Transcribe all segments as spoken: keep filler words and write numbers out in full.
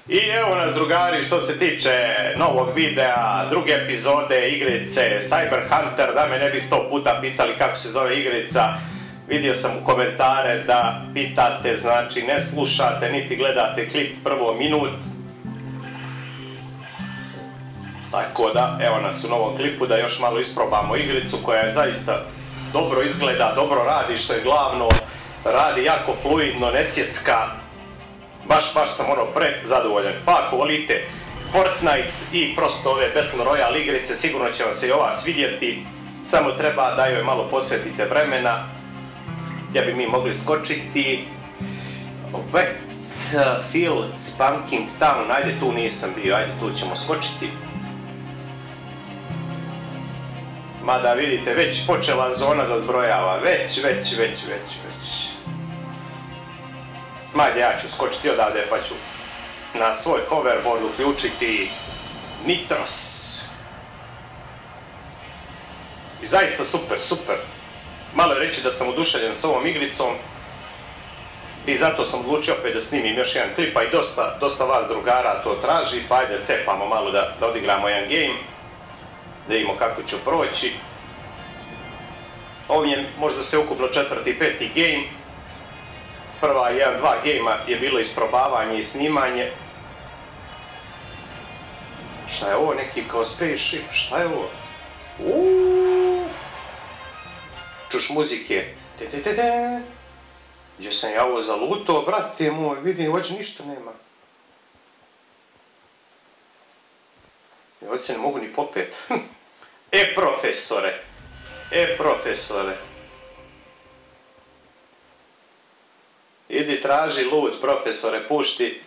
I evo nas drugari, što se tiče novog videa, druge epizode igrice Cyber Hunter, da me ne bi sto puta pitali kako se zove igrica, vidio sam u komentare da pitate, znači ne slušate niti gledate klip prvo minut. Tako da, evo nas u novom klipu da još malo isprobamo igricu koja je zaista dobro izgleda, dobro radi, što je glavno, radi jako fluidno, nesjecka. Baš, baš sam ono pre zadovoljan. Pa ako volite Fortnite i prosto ove Battle Royale igrice, sigurno će vam se i ova svidjeti. Samo treba da joj malo posvetite vremena, gdje bi mi mogli skočiti. Wetfields, Pumpkin Town, ajde tu nisam bio, ajde tu ćemo skočiti. Mada vidite, već počela zona da odbrojava, već, već, već, već, već. Majde, ja ću skočiti odavde pa ću na svoj hoverboard uključiti Nitros. I zaista super, super. Malo je reći da sam oduševljen s ovom igricom i zato sam odlučio opet da snimim još jedan klip, a i dosta, dosta vas drugara to traži, pa ajde cepamo malo da, da odigramo jedan game, da vidimo kako ću proći. Ovo je možda se ukupno četvrti i peti game. Prva jedan, dva gejma je bilo isprobavanje i snimanje. Šta je ovo, neki kao spaceship, šta je ovo? Uuuu. Čuš muzike. Te-te-te-te. Gdje sam ja ovo zalutao, brate moj, vidim, ovdje ništa nema. Ovdje se ne mogu ni popet. E, profesore. E, profesore. Idi traži loot, profesore, pušti.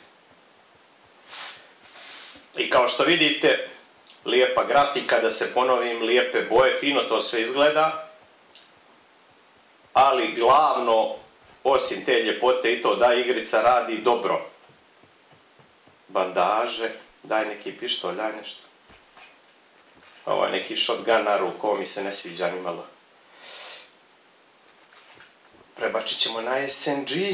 I kao što vidite, lijepa grafika, da se ponovim, lijepe boje, fino to sve izgleda. Ali glavno, osim te ljepote i to da igrica radi dobro. Bandaže, daj neki pištolj, daj nešto. Ovo je neki shotgun na ruku, ovo mi se ne sviđa ni malo. Prebačit ćemo na S N G.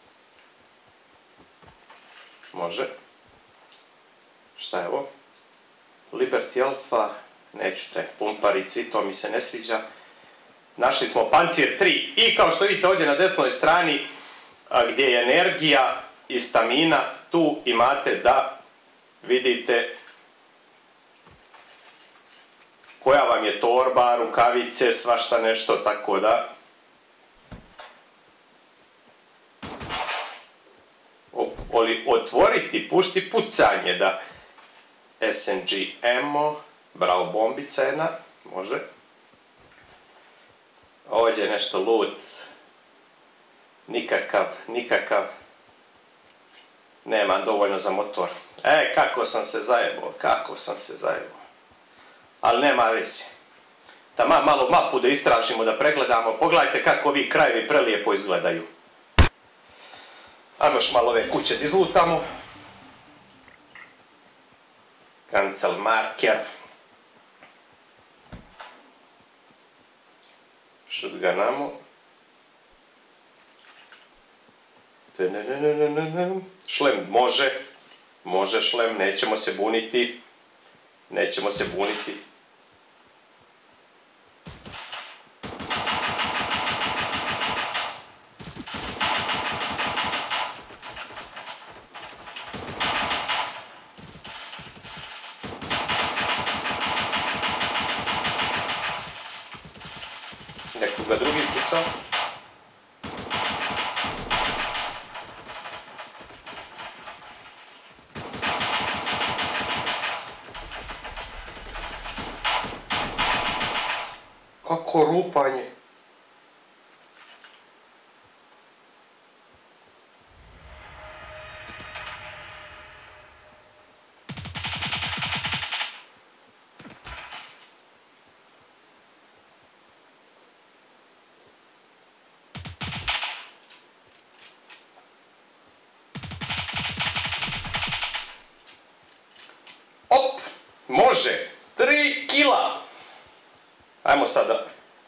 Može. Šta je ovo? Liberty Alpha. Neću te pumparici, to mi se ne sviđa. Našli smo Pancir tri. I kao što vidite ovdje na desnoj strani, gdje je energija i stamina, tu imate da vidite koja vam je torba, rukavice, svašta nešto, tako da otvoriti, pušti pucanje, da. S N G ammo, bravo, bombica jedna, može. Ovdje je nešto loot, nikakav, nikakav, nemam dovoljno za motor. E, kako sam se zajebao, kako sam se zajebao. Ali nema veze. Taman malo mapu da istražimo, da pregledamo, pogledajte kako ovi krajevi prelijepo izgledaju. Ajmo još malo ove kuće da izlutamo. Cancel marker. Shotgunamo. Šlem može. Može šlem, nećemo se buniti. Nećemo se buniti. Nekoga drugi pucao. Kako rupanje. Op, može, tri kila. Ajmo sada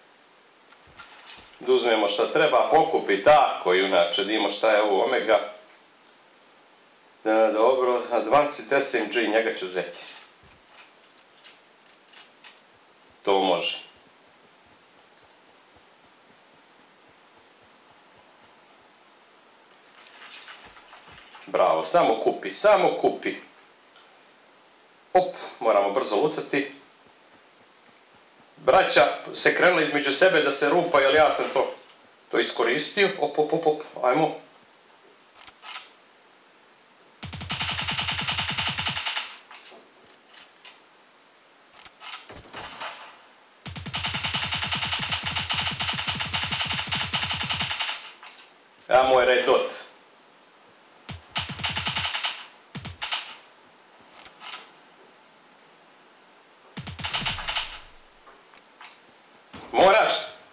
da uzmemo šta treba pokupiti, tako i inače da imamo šta je ovo omega. Da, dobro, Advanced S M G, njega ću uzeti. To može. Bravo, samo kupi, samo kupi. Op, moramo brzo lutati. Braća se krenuli između sebe da se rupa, jer ja sam to, to iskoristio. Op, op, op, op, ajmo. Ja moj red dot. Moraš.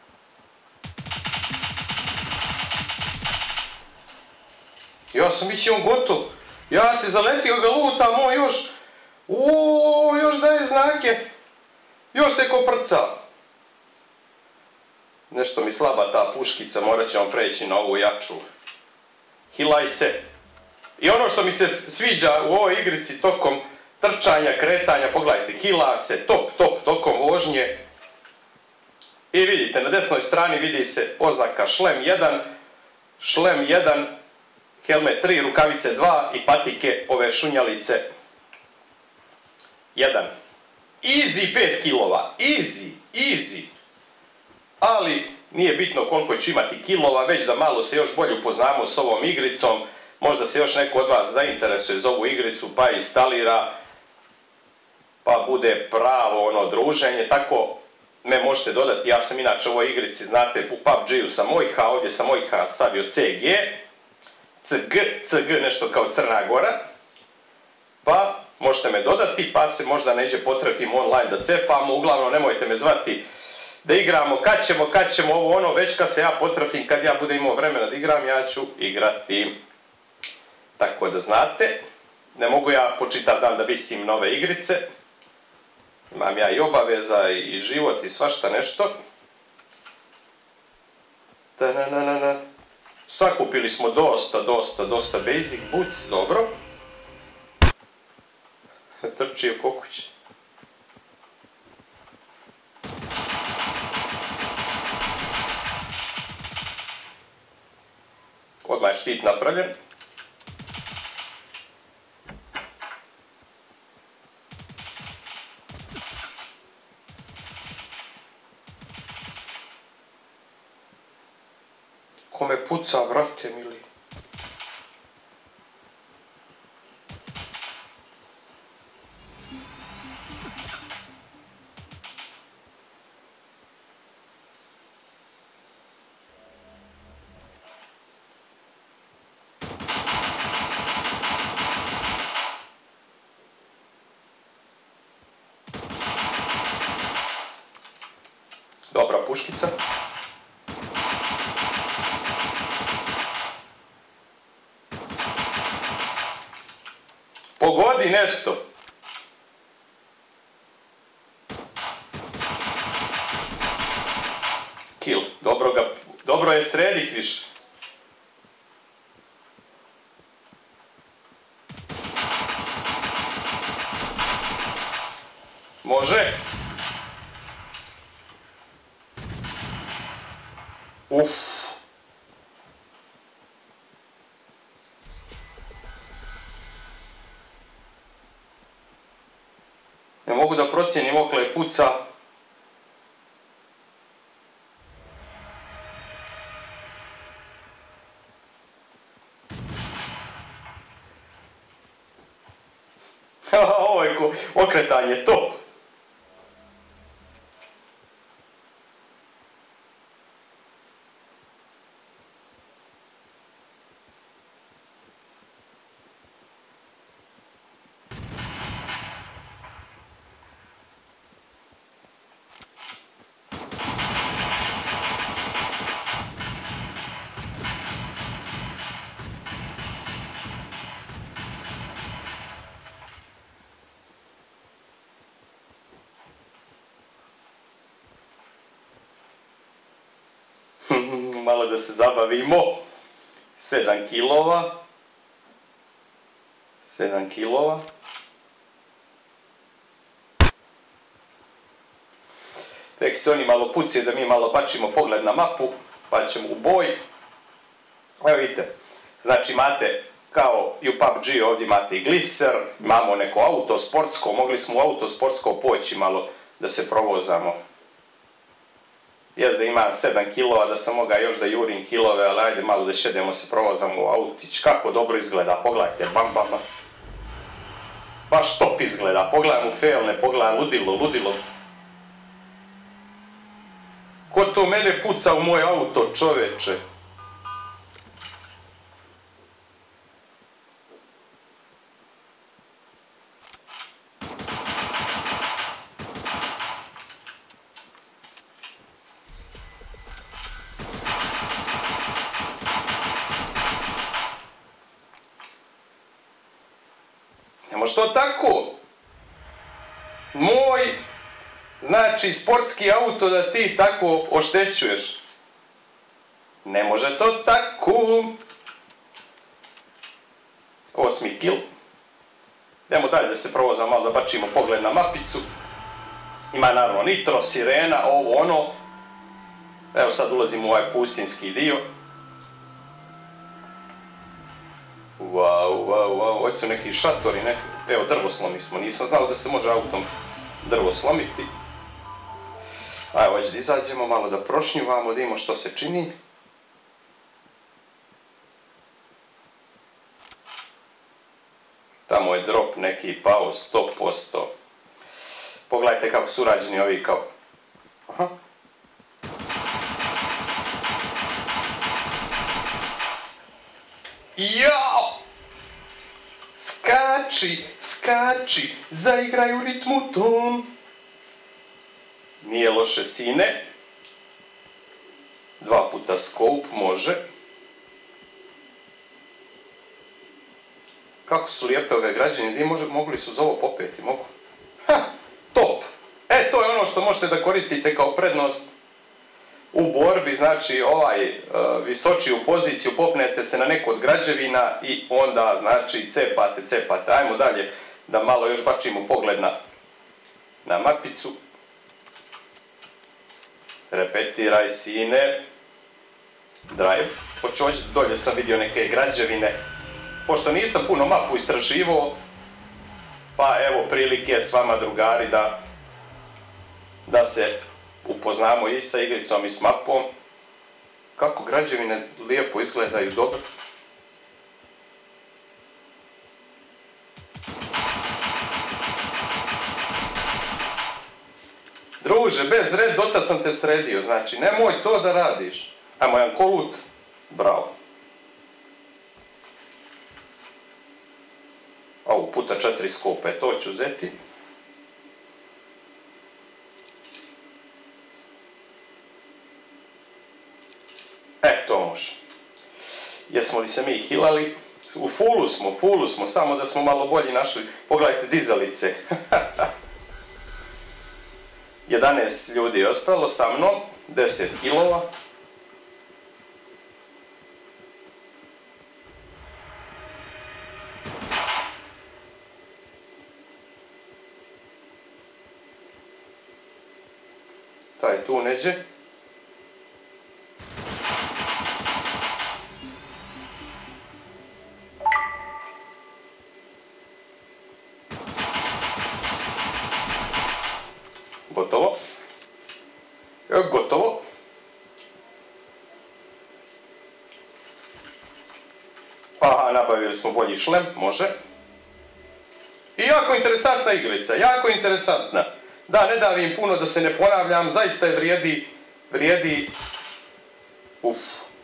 Ja sam mislio on gotov. Ja se zaletio ga luta moj još. Uuuu, još daje znake. Još se koprca. Nešto mi slaba ta puškica, morat ćemo preći na ovu jaču. Hilaj se. I ono što mi se sviđa u ovoj igrici tokom trčanja, kretanja, pogledajte, hila se, top, top, tokom vožnje. I vidite, na desnoj strani vidi se oznaka šlem jedan, šlem jedan, helmet tri, rukavice dva i patike ove šunjalice jedan. Easy pet kilova, easy, easy. Ali nije bitno koliko će imati kilova, već da malo se još bolje upoznamo s ovom igricom. Možda se još neko od vas zainteresuje za ovu igricu pa instalira, pa bude pravo ono druženje. Tako me možete dodati, ja sam inače u ovoj igrici, znate, u P U B G-u sam Mojha, ovdje sam Mojha stavio C G, C G, C G nešto kao Crna Gora, pa možete me dodati, pa se možda neđe potrefim online da cepamo, uglavnom nemojte me zvati da igramo, kad ćemo, kad ćemo ovo ono, već kad se ja potrefim, kad ja budem imao vremena da igram, ja ću igrati. Tako da znate, ne mogu ja po čitav dan da visim nove igrice, imam ja i obaveza i život i svašta nešto. Ta-na-na-na-na. Sakupili smo dosta, dosta, dosta basic boots, dobro. Trčio ko kuće. Odmah je štit napravljen. Ko me puca, vrate mili. Dobra puškica. Pogodi nešto. Kill. Dobro ga, dobro je sredih više. Može. Uf. Ne mogu da procijenim okle puca. Ovo je okretanje, top. Malo da se zabavimo. sedam kilova. sedam kilova. Tek se oni malo pucije da mi malo bačimo pogled na mapu, pa ćemo u boj. Evo vidite, znači imate kao i u P U B G ovdje imate i gliser, imamo neko auto sportsko, mogli smo u auto sportsko poći malo da se provozamo. Jes da imam sedam kilova, da sam mogao još da jurim kilove, ali ajde malo da šedemo se provozamo u autić, kako dobro izgleda, pogledajte, bam bam bam. Baš top izgleda, pogledam u felne, pogledam ludilo, ludilo. Ko to mene puca u moj auto, čoveče? Ne može to tako? Moj, znači, sportski auto da ti tako oštećuješ. Ne može to tako. Osmi kil. Idemo dalje da se provozamo, malo da bačimo pogled na mapicu. Ima naravno nitro, sirena, ovo ono. Evo sad ulazimo u ovaj pustinski dio. Wow, wow, wow, ovdje su neki šatori, neki, evo drvoslomi smo, nisam znao da se može autom drvo slomiti. Ajde, ovdje da izađemo, malo da prošnjivamo, da vidimo što se čini. Tamo je drop neki pao, sto posto. Pogledajte kako su urađeni ovi kao... Aha. Jao! Skači, skači, zaigraj u ritmu tom. Nije loše, sine. Dva puta scope, može. Kako su lijepe ove građevine, gdje mogli su za ovo popeti, mogu? Ha, top! E, to je ono što možete da koristite kao prednost u borbi, znači ovaj visočiju poziciju, popnete se na neku od građevina i onda, znači, cepate, cepate. Ajmo dalje da malo još bačimo pogled na, na mapicu. Repetiraj, sine. Drive. Počoć, dolje sam vidio neke građevine. Pošto nisam puno mapu istraživao, pa evo prilike s vama, drugari, da, da se upoznamo i sa igricom i s mapom. Kako građevine lijepo izgledaju, dobro. Druže, bez red, dota sam te sredio, znači, nemoj to da radiš. Ajmo, jedan kolut, bravo. Ovu puta četiri skope, to ću uzeti. E, to može. Jesmo li se mi hilali? U fullu smo, fullu smo, samo da smo malo bolji našli. Pogledajte dizalice. jedanaest ljudi je ostalo sa mnom, deset kilova. Taj tu neđe. Gotovo. Evo, gotovo. Aha, nabavili smo bolji šlem, može. I jako interesantna igrica, jako interesantna. Da, ne davim puno, da se ne ponavljam, zaista je vrijedi, vrijedi, uf.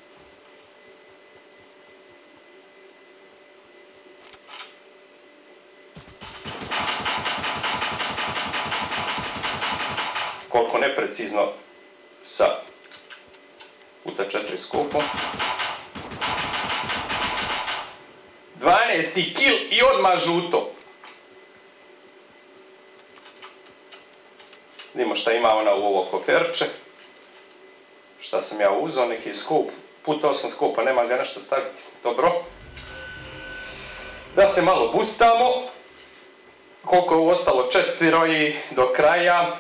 Koliko neprecizno sa puta četiri skopom. dvanaesti kill i odmah žuto. Vidimo šta ima ona u ovo koferče. Šta sam ja uzao, neki skop. Puta osam skopa, nema ga nešto staviti. Dobro. Da se malo bustamo. Koliko je ovo ostalo? Četiri do kraja.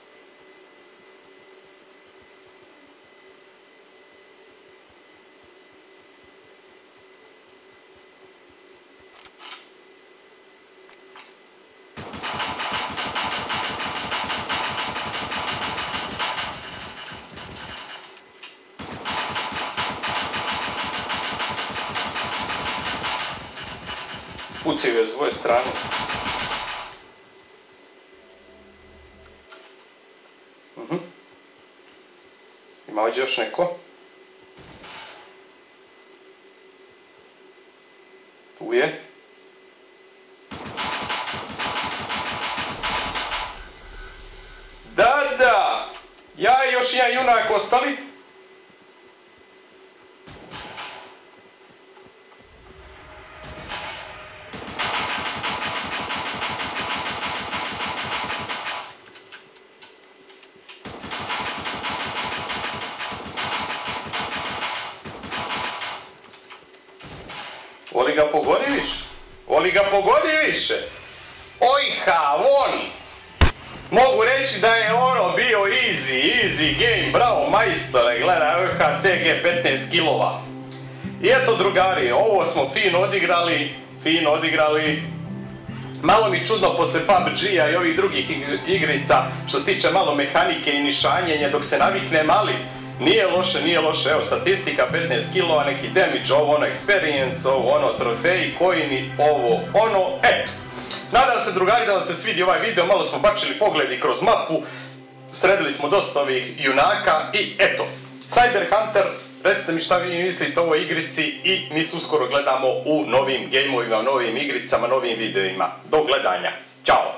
Pucaju je s dvoje strane. Uh-huh. Ima ovdje još neko. Tu je. Da, da! Ja i još jedan junak ostali. Oli ga pogodi više. Oli ga pogodi više. Ojha, on! Mogu reći da je ono bio easy, easy game. Bravo, majstore, gledaj, O H C G petnaest kilova. I eto, drugari, ovo smo fino odigrali, fino odigrali. Malo mi čudno posle P U B G-a i ovih drugih igrica, što se tiče malo mehanike i nišanjenja, dok se naviknem, ali nije loše, nije loše. Evo, statistika petnaest kilova, neki damage, ovo ono experience, ovo ono trofeji, coini, ovo ono, eto. Nadam se, drugari, da vam se svidi ovaj video, malo smo bačili pogledi kroz mapu, sredili smo dosta ovih junaka i eto, Cyber Hunter, recite mi šta vi mislite o ovoj igrici i mi se uskoro gledamo u novim gameovima, novim igricama, novim videoima. Do gledanja, ćao!